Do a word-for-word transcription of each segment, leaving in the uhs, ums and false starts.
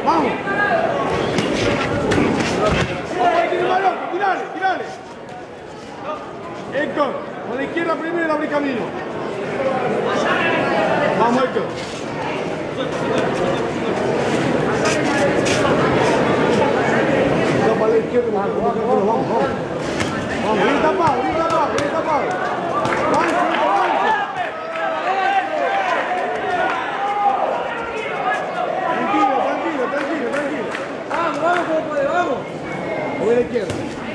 Vamos. Tirale, tirale. Héctor, con la izquierda primero y abre camino. Vamos, Héctor. No, para la izquierda, vamos, vamos, vamos. Vamos, bien tapado, bien tapado, bien tapado. Vamos, vamos. Tranquilo, tranquilo, tranquilo, tranquilo. Vamos, vamos, como puede, vamos. Voy a la izquierda.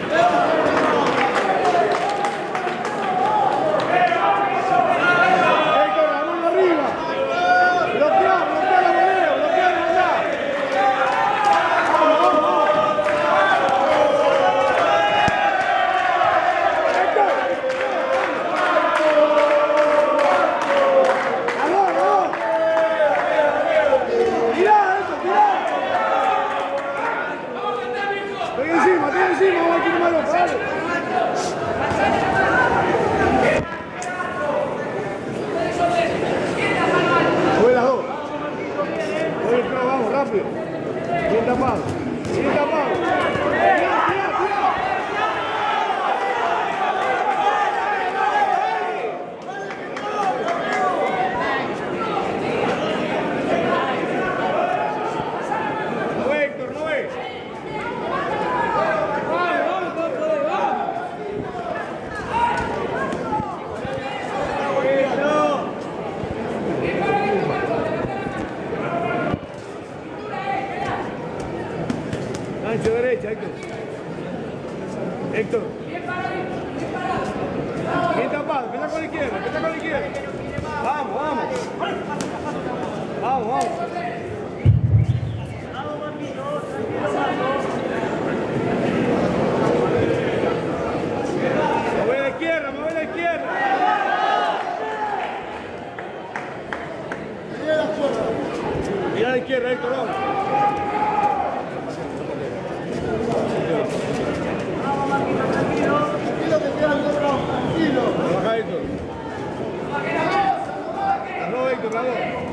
Bien tapado, bien tapado. Tira, tira, tira. No ve, Héctor, no ve. Ancho derecha, Héctor. Héctor. Bien tapado, empieza con la izquierda, empieza con la izquierda. Vamos, vamos. Vamos, vamos. Mueve a la izquierda, mueve a la izquierda. Mira a la izquierda, Héctor, vamos. Tranquilo. Baja Héctor. No, Héctor, bravo.